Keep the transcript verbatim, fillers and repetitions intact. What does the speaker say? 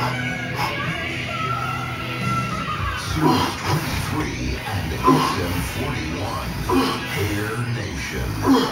Series twenty-three and X M forty-one, Air Nation.